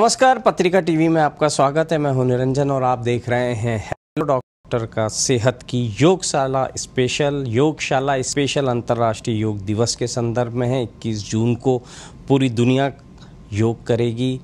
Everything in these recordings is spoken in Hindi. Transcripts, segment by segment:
नमस्कार, पत्रिका टीवी में आपका स्वागत है। मैं हूं निरंजन और आप देख रहे हैं हेलो डॉक्टर का सेहत की योगशाला स्पेशल अंतर्राष्ट्रीय योग दिवस के संदर्भ में है। 21 जून को पूरी दुनिया योग करेगी।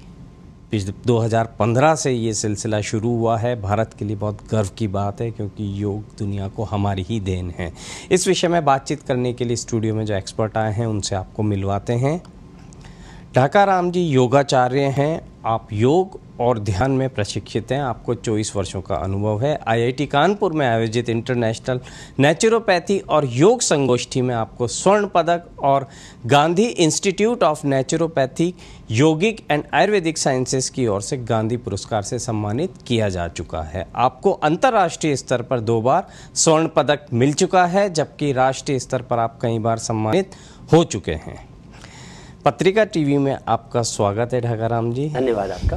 2015 से ये सिलसिला शुरू हुआ है। भारत के लिए बहुत गर्व की बात है क्योंकि योग दुनिया को हमारी ही देन है। इस विषय में बातचीत करने के लिए स्टूडियो में जो एक्सपर्ट आए हैं उनसे आपको मिलवाते हैं। ढाकाराम जी योगाचार्य हैं। आप योग और ध्यान में प्रशिक्षित हैं। आपको 24 वर्षों का अनुभव है। आईआईटी कानपुर में आयोजित इंटरनेशनल नेचुरोपैथी और योग संगोष्ठी में आपको स्वर्ण पदक और Gandhi institute of naturopathy yogic and ayurvedic sciences की ओर से गांधी पुरस्कार से सम्मानित किया जा चुका है। आपको अंतर्राष्ट्रीय स्तर पर 2 बार स्वर्ण पदक मिल चुका है, जबकि राष्ट्रीय स्तर पर आप कई बार सम्मानित हो चुके हैं। पत्रिका टीवी में आपका स्वागत है ढाकाराम जी। धन्यवाद आपका।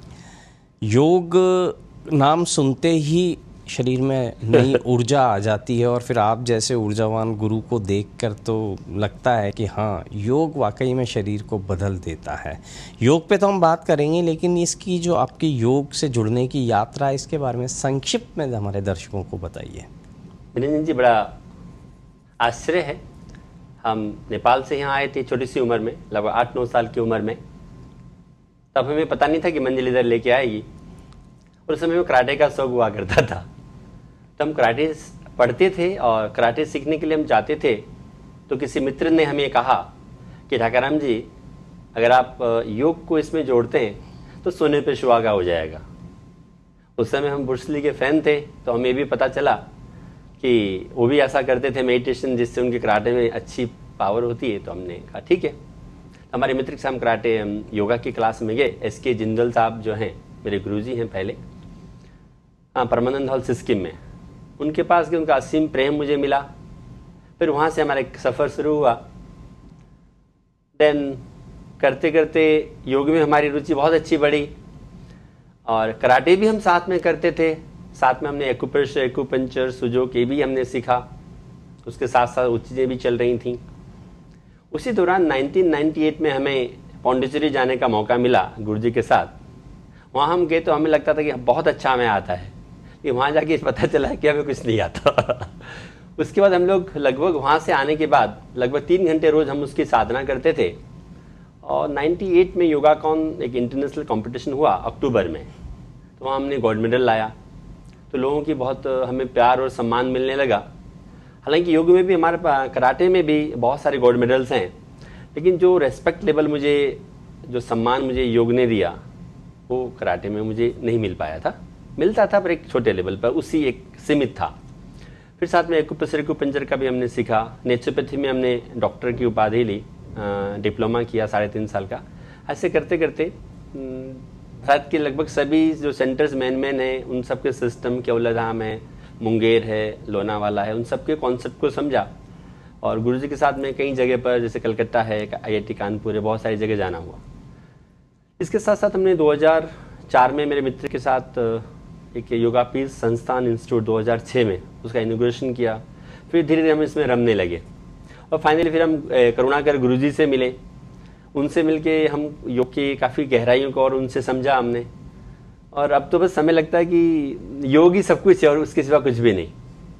योग नाम सुनते ही शरीर में नई ऊर्जा आ जाती है और फिर आप जैसे ऊर्जावान गुरु को देखकर तो लगता है कि हाँ, योग वाकई में शरीर को बदल देता है। योग पे तो हम बात करेंगे, लेकिन इसकी जो आपकी योग से जुड़ने की यात्रा है, इसके बारे में संक्षिप्त में हमारे दर्शकों को बताइए। निरंजन जी, बड़ा आश्चर्य है। हम नेपाल से यहाँ आए थे छोटी सी उम्र में, लगभग 8-9 साल की उम्र में। तब हमें पता नहीं था कि मंजिल इधर लेके आएगी। और उस समय में कराटे का शौक हुआ करता था। तो हम कराटे पढ़ते थे और कराटे सीखने के लिए हम जाते थे। तो किसी मित्र ने हमें कहा कि ढाकाराम जी, अगर आप योग को इसमें जोड़ते हैं तो सोने पे सुहागा हो जाएगा। उस समय हम ब्रूस ली के फ़ैन थे, तो हमें भी पता चला कि वो भी ऐसा करते थे मेडिटेशन, जिससे उनके कराटे में अच्छी पावर होती है। तो हमने कहा ठीक है। हमारे मित्र के साथ हम कराटे योगा की क्लास में गए। एसके जिंदल साहब जो हैं, मेरे गुरुजी हैं पहले, हाँ, परमानंद हॉल सिस्किम में। उनके पास गए, उनका असीम प्रेम मुझे मिला। फिर वहाँ से हमारा एक सफ़र शुरू हुआ। देन करते करते योग में हमारी रुचि बहुत अच्छी बढ़ी और कराटे भी हम साथ में करते थे। साथ में हमने एक्यूप्रेशर, एक्यूपंक्चर, सुजोक ये भी हमने सीखा। उसके साथ साथ वो चीज़ें भी चल रही थीं। उसी दौरान 1998 में हमें पौंडीचेरी जाने का मौका मिला गुरुजी के साथ। वहाँ हम गए तो हमें लगता था कि बहुत अच्छा हमें आता है, कि वहाँ जाके पता चला कि हमें कुछ नहीं आता। उसके बाद हम लोग लगभग वहाँ से आने के बाद लगभग 3 घंटे रोज़ हम उसकी साधना करते थे। और 98 में योगाकॉन एक इंटरनेशनल कॉम्पिटिशन हुआ अक्टूबर में। तो वहाँ हमने गोल्ड मेडल लाया। तो लोगों की बहुत हमें प्यार और सम्मान मिलने लगा। हालांकि योग में भी, हमारे कराटे में भी बहुत सारे गोल्ड मेडल्स हैं, लेकिन जो रेस्पेक्ट लेवल मुझे, जो सम्मान मुझे योग ने दिया, वो कराटे में मुझे नहीं मिल पाया था। मिलता था पर एक छोटे लेवल पर, उसी एक सीमित था। फिर साथ में एक्यूप्रेशर, एक्यूपंक्चर का भी हमने सीखा। नेचुरोपैथी में हमने डॉक्टर की उपाधि ली, डिप्लोमा किया 3.5 साल का। ऐसे करते करते भारत के लगभग सभी जो सेंटर्स मेन हैं, उन सब के सिस्टम, केवलाधाम है, मुंगेर है, लोनावाला है, उन सब के कॉन्सेप्ट को समझा। और गुरुजी के साथ में कई जगह पर, जैसे कलकत्ता है, आईआईटी कानपुर है, बहुत सारी जगह जाना हुआ। इसके साथ साथ हमने 2004 में मेरे मित्र के साथ एक योगापीठ संस्थान इंस्टीट्यूट 2006 में उसका इनॉग्रेशन किया। फिर धीरे धीरे हम इसमें रमने लगे और फाइनली फिर हम करुणाकर गुरुजी से मिले। उनसे मिलके हम योग की काफ़ी गहराइयों को और उनसे समझा हमने। और अब तो बस हमें लगता है कि योग ही सब कुछ है और उसके सिवा कुछ भी नहीं।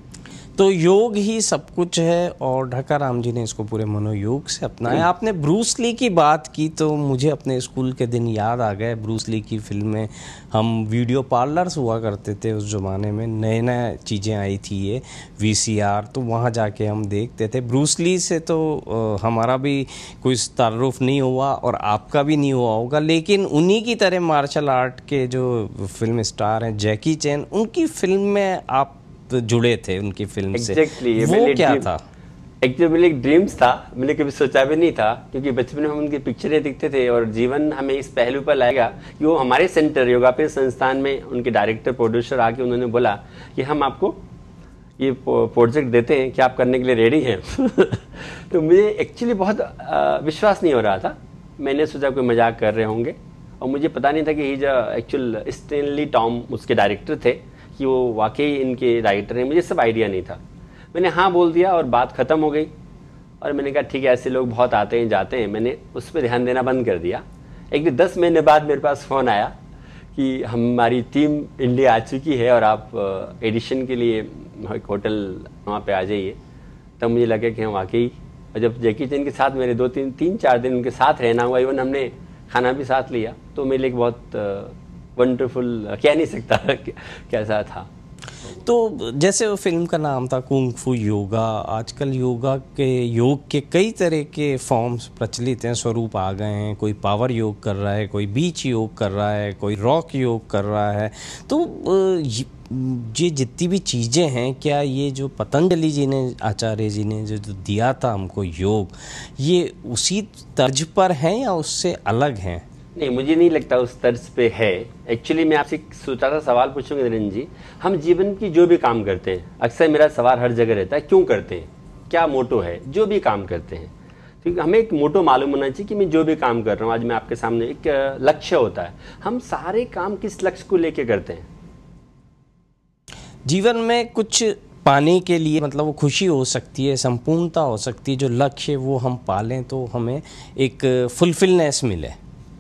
तो योग ही सब कुछ है और ढाकाराम जी ने इसको पूरे मनोयोग से अपनाया। आपने ब्रूस ली की बात की तो मुझे अपने स्कूल के दिन याद आ गए। ब्रूस ली की फिल्में, हम वीडियो पार्लर्स हुआ करते थे उस ज़माने में, नए नए चीज़ें आई थी ये VCR, तो वहाँ जाके हम देखते थे। ब्रूस ली से तो हमारा भी कोई ताल्लुक़ नहीं हुआ और आपका भी नहीं हुआ होगा, लेकिन उन्हीं की तरह मार्शल आर्ट के जो फिल्म स्टार हैं, जैकी चैन, उनकी फिल्म में आप तो जुड़े थे उनकी फिल्म से। वो क्या था? एक्चुअली मेरे एक ड्रीम्स था, मैंने कभी सोचा भी नहीं था, क्योंकि बचपन में हम उनकी पिक्चरें दिखते थे और जीवन हमें इस पहलू पर लाएगा कि वो हमारे सेंटर योगापीठ संस्थान में उनके डायरेक्टर प्रोड्यूसर आके उन्होंने बोला कि हम आपको ये प्रोजेक्ट देते हैं कि आप करने के लिए रेडी हैं। तो मुझे एक्चुअली बहुत विश्वास नहीं हो रहा था। मैंने सोचा कोई मजाक कर रहे होंगे और मुझे पता नहीं था कि ही एक्चुअल स्टैनली टॉम उसके डायरेक्टर थे, कि वो वाकई इनके राइटर हैं। मुझे सब आइडिया नहीं था। मैंने हाँ बोल दिया और बात ख़त्म हो गई। और मैंने कहा ठीक है, ऐसे लोग बहुत आते हैं जाते हैं। मैंने उस पर ध्यान देना बंद कर दिया। एक 10 महीने बाद मेरे पास फ़ोन आया कि हमारी टीम इंडिया आ चुकी है और आप एडिशन के लिए एक होटल वहाँ पे आ जाइए। तब मुझे लगा कि हम वाकई, और जब जैकी चैन के साथ मेरे 3-4 दिन उनके साथ रहना हुआ, इवन हमने खाना भी साथ लिया, तो मेरे लिए बहुत वंडरफुल, कह नहीं सकता कैसा था। तो जैसे वो फिल्म का नाम था कुंग फू योगा, आजकल योग के कई तरह के फॉर्म्स प्रचलित हैं, स्वरूप आ गए हैं। कोई पावर योग कर रहा है, कोई बीच योग कर रहा है, कोई रॉक योग कर रहा है। तो ये जितनी भी चीज़ें हैं, क्या ये जो पतंजलि जी ने, आचार्य जी ने जो दिया था हमको योग, ये उसी तर्ज पर हैं या उससे अलग हैं? नहीं, मुझे नहीं लगता उस तर्ज पे है। एक्चुअली मैं आपसे एक सोचा था सवाल पूछूंगा नरेंद्र जी। हम जीवन की जो भी काम करते हैं, अक्सर मेरा सवाल हर जगह रहता है, क्यों करते हैं, क्या मोटो है जो भी काम करते हैं। तो हमें एक मोटो मालूम होना चाहिए कि मैं जो भी काम कर रहा हूँ, आज मैं आपके सामने, एक लक्ष्य होता है। हम सारे काम किस लक्ष्य को लेके करते हैं? जीवन में कुछ पाने के लिए, मतलब वो खुशी हो सकती है, संपूर्णता हो सकती है, जो लक्ष्य वो हम पालें तो हमें एक फुलफिलनेस मिले।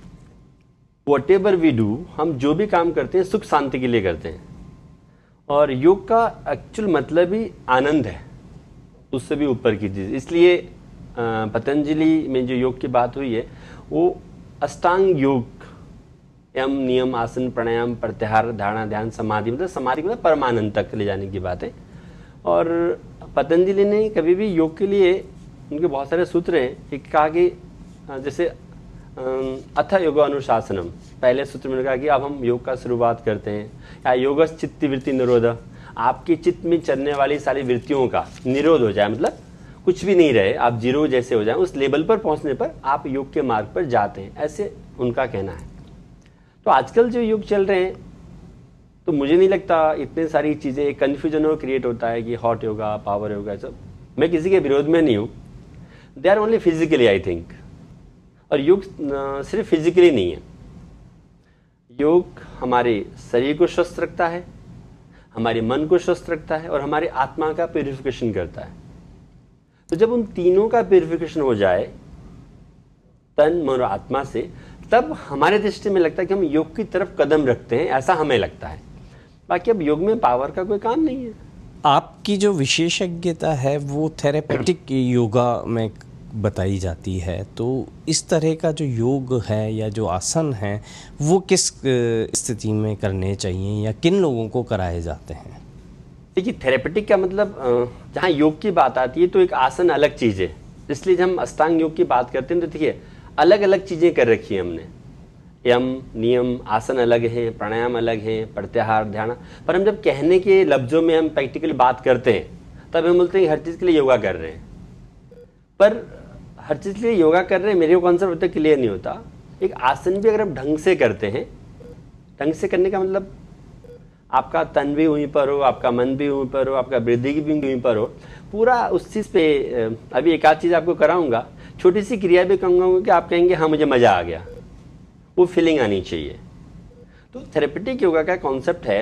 Whatever we do, हम जो भी काम करते हैं सुख शांति के लिए करते हैं, और योग का एक्चुअल मतलब ही आनंद है, उससे भी ऊपर की चीज़। इसलिए पतंजलि में जो योग की बात हुई है वो अष्टांग योग, यम, नियम, आसन, प्राणायाम, प्रत्याहार, धारणा, ध्यान, समाधि, मतलब समाधि मतलब परमानंद तक ले जाने की बात है। और पतंजलि ने कभी भी योग के लिए, उनके बहुत सारे सूत्र हैं, एक कहा कि जैसे अथ योग अनुशासनम, पहले सूत्र में कहा कि अब हम योग का शुरुआत करते हैं, या योग चित्त वृत्ति निरोध, आपके चित्त में चलने वाली सारी वृत्तियों का निरोध हो जाए, मतलब कुछ भी नहीं रहे, आप जीरो जैसे हो जाए, उस लेवल पर पहुंचने पर आप योग के मार्ग पर जाते हैं, ऐसे उनका कहना है। तो आजकल जो योग चल रहे हैं, तो मुझे नहीं लगता इतने सारी चीज़ें, कन्फ्यूजन हो क्रिएट होता है कि हॉट योगा, पावर योगा, सब। मैं किसी के विरोध में नहीं हूँ, they are only physically I think. और योग सिर्फ फिजिकली नहीं है, योग हमारे शरीर को स्वस्थ रखता है, हमारे मन को स्वस्थ रखता है, और हमारे आत्मा का प्यूरिफिकेशन करता है। तो जब उन तीनों का प्यूरिफिकेशन हो जाए तन, मन और आत्मा से, तब हमारे दृष्टि में लगता है कि हम योग की तरफ कदम रखते हैं, ऐसा हमें लगता है। बाकी अब योग में पावर का कोई काम नहीं है। आपकी जो विशेषज्ञता है वो थेरेपेटिक योगा में बताई जाती है, तो इस तरह का जो योग है या जो आसन है वो किस स्थिति में करने चाहिए या किन लोगों को कराए जाते हैं? देखिए, थेरेपेटिक का मतलब जहाँ योग की बात आती है तो एक आसन अलग चीज़ है, इसलिए जब हम अष्टांग योग की बात करते हैं तो देखिए अलग अलग चीज़ें कर रखी है हमने। यम, नियम, आसन अलग हैं, प्राणायाम अलग हैं, प्रत्याहार, ध्यान। पर हम जब कहने के लफ्ज़ों में हम प्रैक्टिकली बात करते हैं, तब हम बोलते हैं हर चीज़ के लिए योगा कर रहे हैं। पर हर चीज़ के लिए योगा कर रहे हैं, मेरे को कॉन्सेप्ट होता क्लियर नहीं होता। एक आसन भी अगर आप ढंग से करते हैं, ढंग से करने का मतलब आपका तन भी वहीं पर हो, आपका मन भी वहीं पर हो, आपका वृद्धि भी वहीं पर हो, पूरा उस चीज़ पे। अभी एक आध चीज़ आपको कराऊंगा, छोटी सी क्रिया भी कहूँगा कि आप कहेंगे हाँ मुझे मज़ा आ गया, वो फीलिंग आनी चाहिए। तो थेरेपेटिक योगा का कॉन्सेप्ट है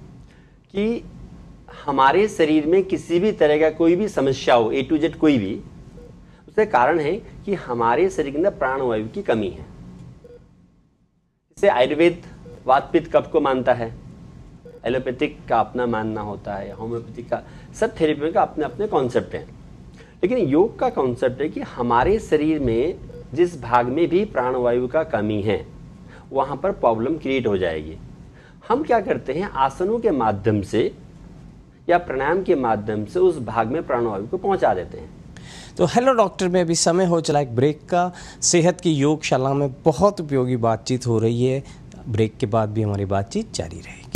कि हमारे शरीर में किसी भी तरह का कोई भी समस्या हो, A to Z कोई भी, उसका कारण है कि हमारे शरीर के अंदर प्राणवायु की कमी है। इसे आयुर्वेद वात पित्त कफ को मानता है, एलोपैथिक का अपना मानना होता है, होम्योपैथिक का, सब थेरेपी का अपने अपने कॉन्सेप्ट हैं। लेकिन योग का कॉन्सेप्ट है कि हमारे शरीर में जिस भाग में भी प्राणवायु का कमी है वहाँ पर प्रॉब्लम क्रिएट हो जाएगी। हम क्या करते हैं, आसनों के माध्यम से या प्राणायाम के माध्यम से उस भाग में प्राणवायु को पहुँचा देते हैं। तो हेलो डॉक्टर में अभी समय हो चला एक ब्रेक का। सेहत की योगशाला में बहुत उपयोगी बातचीत हो रही है, ब्रेक के बाद भी हमारी बातचीत जारी रहेगी।